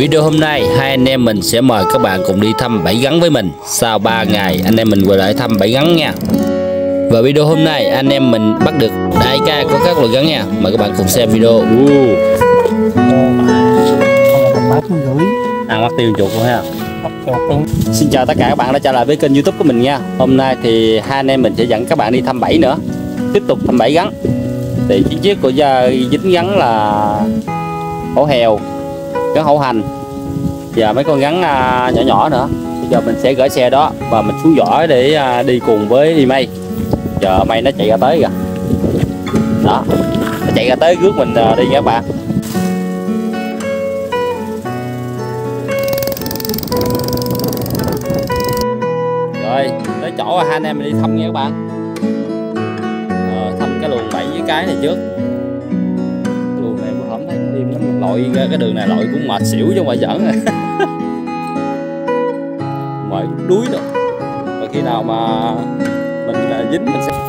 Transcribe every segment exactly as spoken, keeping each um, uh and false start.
Video hôm nay hai anh em mình sẽ mời các bạn cùng đi thăm bẫy gắn với mình. Sau ba ngày anh em mình quay lại thăm bẫy gắn nha. Và video hôm nay anh em mình bắt được đại ca của các loại gắn nha. Mời các bạn cùng xem video. uh. Ăn mắt tiêu chuột luôn ha. Xin chào tất cả các bạn đã trở lại với kênh YouTube của mình nha. Hôm nay thì hai anh em mình sẽ dẫn các bạn đi thăm bẫy nữa. Tiếp tục thăm bẫy gắn. Thì chiếc chiếc của gia dính gắn là hổ heo, gắn hổ hành và mấy con gắn nhỏ nhỏ nữa. Bây giờ mình sẽ gửi xe đó và mình xuống giỏ để đi cùng với đi May. Giờ May nó chạy ra tới kìa. Đó, nó chạy ra tới rước mình đi nha các bạn. Rồi, tới chỗ hai anh em mình đi thăm nha các bạn. Ờ, thăm cái luồng bẫy với cái này trước. Cái luồng này bữa hổm thấy nó im lắm, lội ra cái đường này lội cũng mệt xỉu chứ không phải giỡn rồi. Mỏi đuối rồi. Và khi nào mà mình dính mình sẽ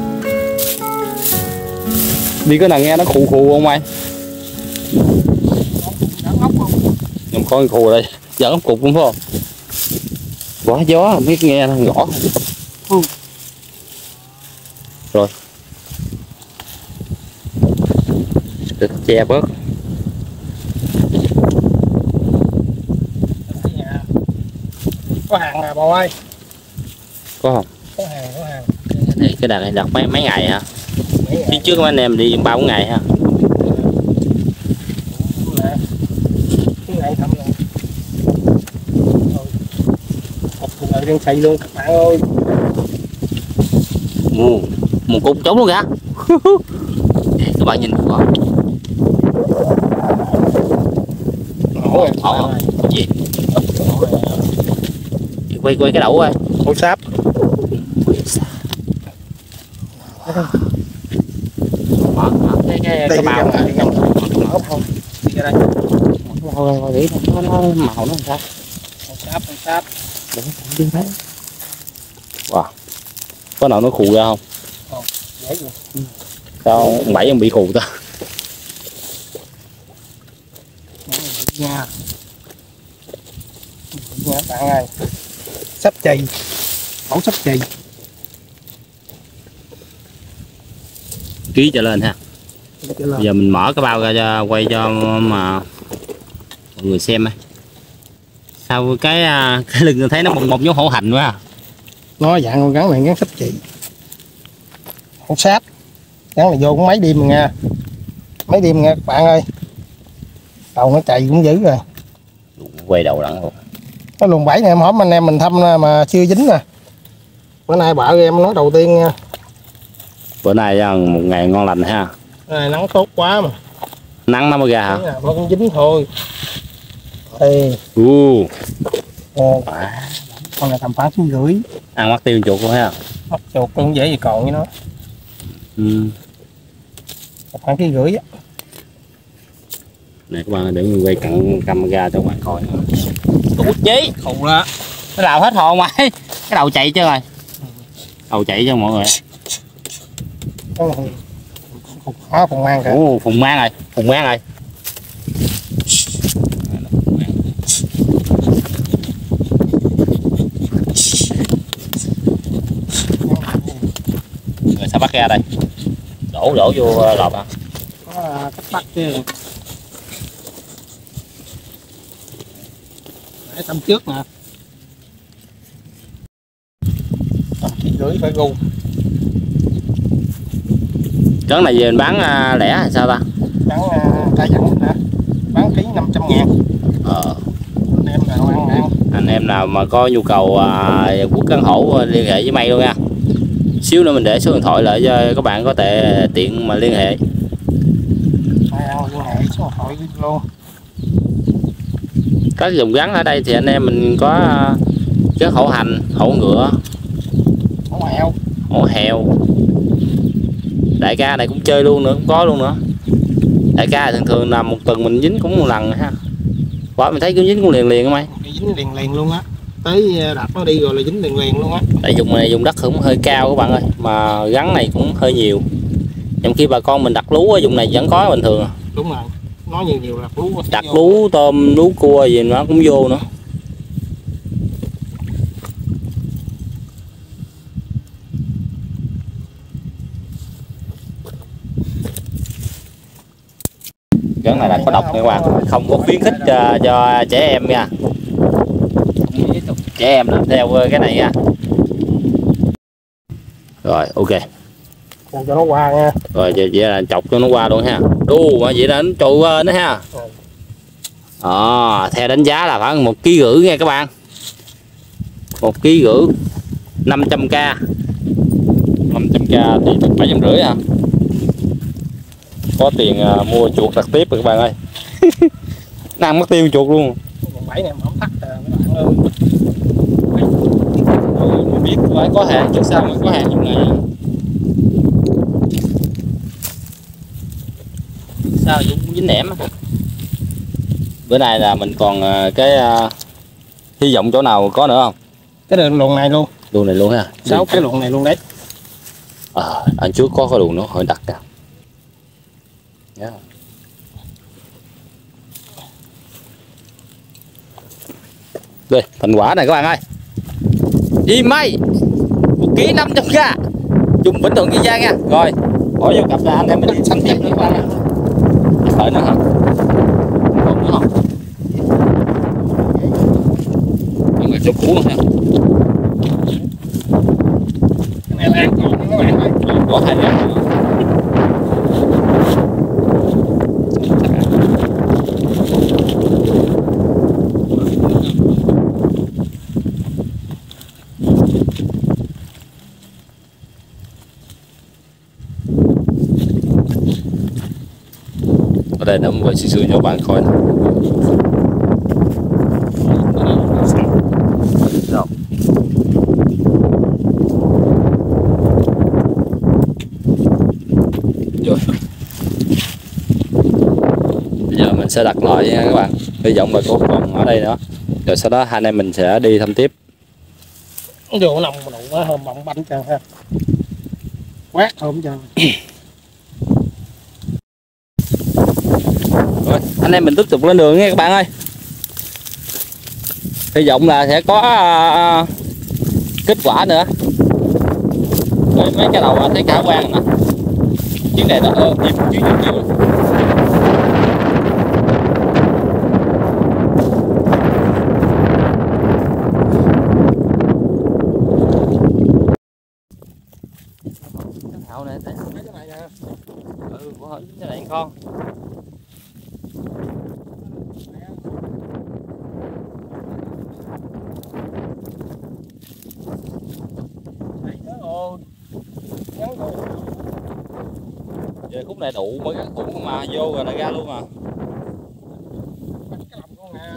đi cái nào nghe nó khù khù không mày? Nhầm con khù đây, giỡn ốc cục cũng phải không? Quá gió không biết nghe nó gõ không? Rồi để che bớt. Có hàng à bò ơi. Có không? Có hàng, có hàng. Thì cái đàn này đặt mấy mấy ngày hả? Phía trước mấy anh em đi ba bốn ngày ha. Cái này thăm rồi. Một người đang xây luôn các bạn ơi. Ừ, một cục trống luôn kìa. Các bạn nhìn có. Ồ, ồ, gì? Quay quay cái đậu coi. Hổ sáp. Mở cái cái cái bao này mở không. Đi ra đây. Thôi nghĩ nó nó màu nó làm sao? Hổ sáp, hổ sáp. Để đi thấy. Wow. Có nào nó khù ra không? Không, dễ rồi. Sao ông Bảy ông bị khù ta? Nha. Nha bạn ơi. Sắp chì. Hổ sắp chì. Ký trở lên ha. Bây giờ mình mở cái bao ra cho quay cho mà mọi người xem ấy. Sao cái cái lưng thấy nó bồng bồng giống hổ hành quá à. Nó dạng con gắn này gắn sắp chì. Hổ sáp. Gắn là vô cũng mấy đêm rồi nha. Mấy đêm nha các bạn ơi. Đầu nó chạy cũng dữ rồi. Quay đầu đặng luôn. Cái luồng bẫy này em hổm anh em mình thăm mà chưa dính nè. Bữa nay bợ em nói đầu tiên nha. Bữa nay một ngày ngon lành ha. À, nắng tốt quá mà. Nắng nó mới ra hả? Nó cũng dính thôi. Ê. Uh. Ồ. À. Con này tầm phá xuống rưỡi. Ăn mắt tiêu chuột luôn ha. Mắt chuột cũng dễ gì còn với nó. Ừ. Khoảng cái rưỡi á. Này các bạn để mình quay cận camera cho các bạn coi. Út chí khùng đó. Nó đào hết hồn mày. Cái đầu chạy chứ rồi. Đầu chạy cho mọi người. Phùng hóa phùng mang kìa. Ồ, phùng mang rồi, phùng mang rồi. Rồi sao bắt ra đây? Đổ đổ vô lọp à? Có cách bắt chứ. Để tầm trước nè. Thì rưỡi phải gu. Trứng này về mình bán uh, lẻ hay sao ta? Bán uh, ta dẫn hả? Bán ký năm trăm ngàn. Ờ. Anh em nào ăn ăn. Anh em nào mà có nhu cầu uh, quất gắn hổ liên hệ với May luôn nha. Xíu nữa mình để số điện thoại lại cho các bạn có thể tiện mà liên hệ. Ai ăn liên hệ số điện thoại luôn. Các dùng gắn ở đây thì anh em mình có uh, gắn hổ hành, hổ ngựa, hổ heo, hổ heo. Đại ca này cũng chơi luôn nữa, cũng có luôn nữa. Đại ca thường thường là một tuần mình dính cũng một lần ha. Quả mình thấy cứ dính cũng liền liền mày. Dính liền liền luôn á. Tới đặt nó đi rồi là dính liền liền luôn á. Tại dùng này dùng đất cũng hơi cao các bạn ơi, mà gắn này cũng hơi nhiều. Trong khi bà con mình đặt lúa ở vùng này vẫn có bình thường. Đúng rồi. nói nhiều nhiều là lú đặt lú tôm lú cua gì nó cũng vô nữa. Cái này là có độc nha các bạn, không có khuyến khích cho, cho trẻ em nha, trẻ em làm theo cái này nha. Rồi ok. Còn cho nó qua nha. Rồi vậy là chọc cho nó qua luôn ha. Đu mà vậy là nó trội qua nữa ha. À, theo đánh giá là khoảng một ký rưỡi nha các bạn. Một ký rưỡi năm trăm k. năm trăm k thì được bảy trăm rưỡi à. Có tiền uh, mua chuột đặc tiếp rồi các bạn ơi. Nó ăn mất tiêu chuột luôn. Bảy này mà không thắt mấy bạn ơi. Mình biết phải có hàng chứ sao mà có hàng trong này. Sao cũng dính nẻm. Bữa nay là mình còn cái uh, hy vọng chỗ nào có nữa không? Cái đường luồng này luôn. Luồng này luôn ha. Sáu cái luồng này luôn đấy. Ờ, à, anh trước có cái luồng nó hơi đặc kìa. Yeah. Đây, thành quả này các bạn ơi. Chim mây một ký năm trăm k. Dùng Vĩnh Thuận Kiên Giang nha. Rồi, bỏ vô cặp là anh em mình đi săn tiếp nữa các bạn ạ. Đợi nữa hả? Còn nữa không? Mọi người cho cũ luôn ha. Cái này là còn các bạn ơi. Có hai đứa. Ở đây nó mới xì xưa cho bạn coi nè. Rồi. Bây giờ mình sẽ đặt lại nha các bạn. Hy vọng là có còn ở đây nữa. Rồi sau đó hai anh em mình sẽ đi thăm tiếp. Vô nồng đủ quá hôm bọng bánh trơn ha. Quát thơm trơn. Rồi, anh em mình tiếp tục lên đường nha các bạn ơi. Hy vọng là sẽ có uh, kết quả nữa. Rồi, mấy cái đầu thấy khả quan nè. Chuyến này nó ờ, im chuyến nhiều nhiều. Cái thảo này thấy mấy cái này nè. Ừ, của cái này con. Giờ khúc này đủ mới gắn cũ mà vô rồi là ra luôn à. Cái lòng con nè.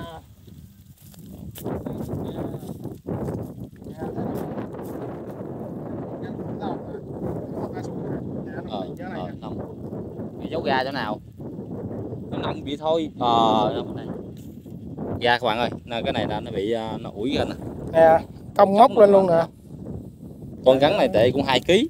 Ờ, ờ, không. Bị giấu ga chỗ nào? Nó nằm bị thôi. Ờ, đâu này. Ga các bạn ơi, cái này là nó bị nó ủi ra nè. Nè, cong ngóc lên luôn nè. Con gắn này tệ cũng hai ký.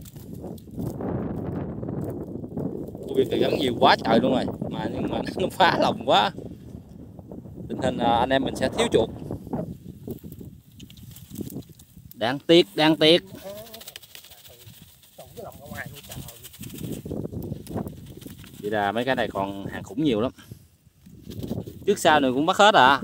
Tôi phải gắn nhiều quá trời luôn rồi mà nhưng mà nó phá lòng quá. Tình hình anh em mình sẽ thiếu chuột. Đáng tiếc, đáng tiếc. Vậy là mấy cái này còn hàng khủng nhiều lắm. Trước sau này cũng bắt hết à.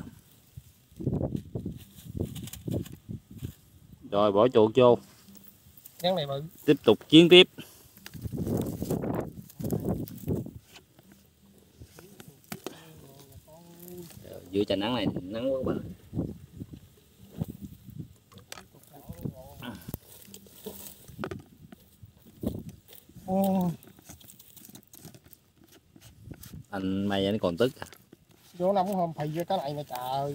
Rồi bỏ chuột vô. Này bự. Tiếp tục chiến tiếp. Dưới trời nắng này nắng quá bạn. Anh may anh còn tức à. Vô nóng hôm phì vô cái này nè trời.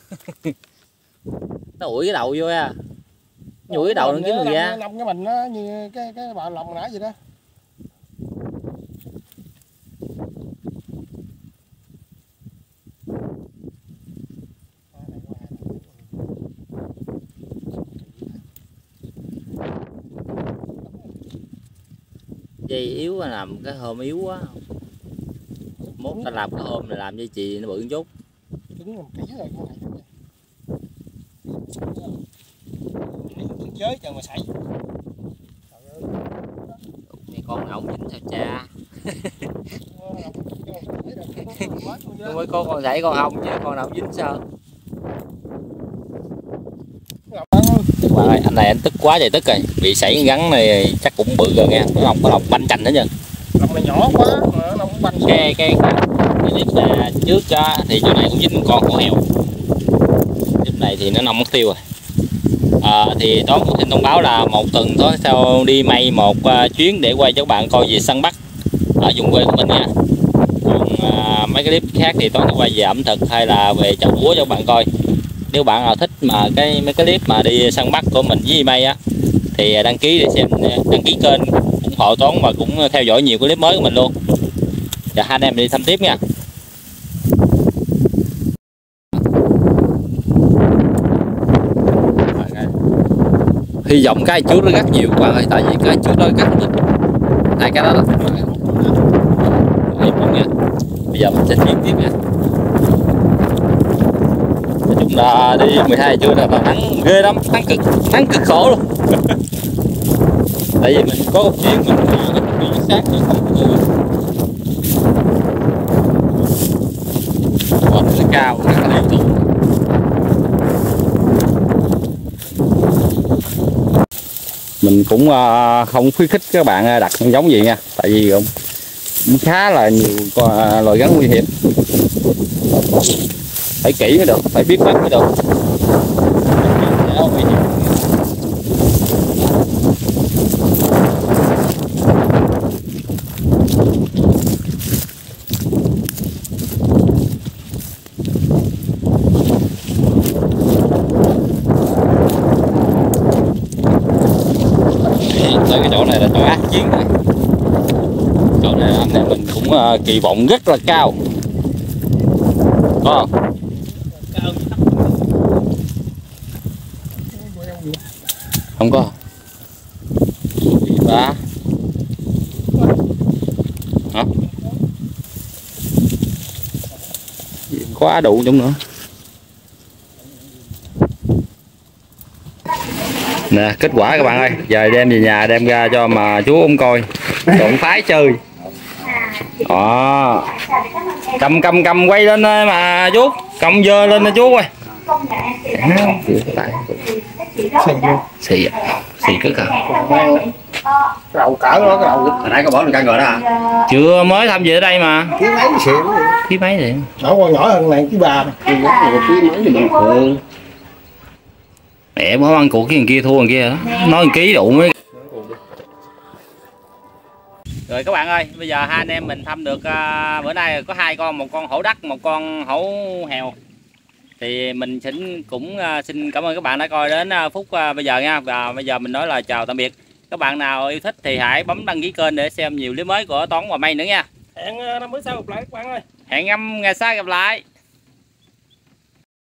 Nó ủi cái đầu vô à. Nhủi cái đầu nó kiếm người ra. Nằm cái mình nó như cái cái bào lòng nãy vậy đó. Dây yếu là làm cái hôm yếu quá. mốt ta làm cái hôm này làm với chị nó bự chút. Trứng làm kỹ rồi con này. Trứng chế chờ mà sảy. Mấy con nào không dính sao cha. Mấy con còn sảy con không chứ con nào không dính sao. Các bạn ơi, anh này anh tức quá trời tức rồi, bị sảy gắn này chắc cũng bự rồi nha, nó không có lòng banh chành hết nha. Lòng này nhỏ quá mà nó không banh. Cái cái cái clip là trước cho thì chỗ này cũng dính con hổ heo. Clip này thì nó nông mất tiêu rồi. À, thì Toán cũng xin thông báo là một tuần Toán sau đi may một uh, chuyến để quay cho các bạn coi về săn bắt ở vùng quê của mình nha. Còn uh, mấy cái clip khác thì Toán sẽ quay về ẩm thực hay là về chợ búa cho các bạn coi. Nếu bạn nào thích mà cái mấy cái clip mà đi săn bắt của mình với May á thì đăng ký để xem, đăng ký kênh ủng hộ Toán và cũng theo dõi nhiều cái clip mới của mình luôn. Và hai anh em đi thăm tiếp nha. Hy vọng cái trước nó gắt nhiều quá rồi, tại vì cái trước nó gắt được hai cái đó đó. Nha. Bây giờ mình sẽ chuyển tiếp nha. Nói chung là đi mười hai giờ trưa là nắng ghê lắm, nắng cực, nắng cực khổ luôn. Tại vì mình có một chuyến mình đi sát chứ không có còn nó cao, rất là liên tục. Mình cũng uh, không khuyến khích các bạn đặt giống gì nha, tại vì cũng, cũng khá là nhiều uh, loài rắn nguy hiểm, phải kỹ mới được, phải biết bắt mới được. Tới cái chỗ này là chỗ ác chiến này. Chỗ này anh em mình cũng uh, kỳ vọng rất là cao. Có không? Không có. Ba. Hả? Quá đủ chúng nữa. Nè, kết quả các bạn ơi, giờ đem về nhà đem ra cho mà chú ông coi, trộn phái chơi. Đó. Cầm cầm cầm quay lên mà chú, cầm dơ lên nè chú ơi. Xì xì cất à. Đầu cỡ đó, cái đầu. Hồi nãy có bỏ được căn rồi đó hả? Chưa, mới tham dự ở đây mà. Ký mấy xịn. Ký mấy vậy? Nó còn nhỏ hơn này ký ba. Ký mấy thì bình thường. Mẹ mới ăn cuộc cái thằng kia thua thằng kia đó. Nói ký đủ mới. Rồi các bạn ơi, bây giờ hai anh em mình thăm được uh, bữa nay có hai con, một con hổ đất, một con hổ hèo. Thì mình xin cũng uh, xin cảm ơn các bạn đã coi đến uh, phút uh, bây giờ nha. Và bây giờ mình nói là chào tạm biệt. Các bạn nào yêu thích thì hãy bấm đăng ký kênh để xem nhiều clip mới của Toán và May nữa nha. Hẹn năm bữa sau gặp lại các bạn ơi. Hẹn năm ngày sau gặp lại.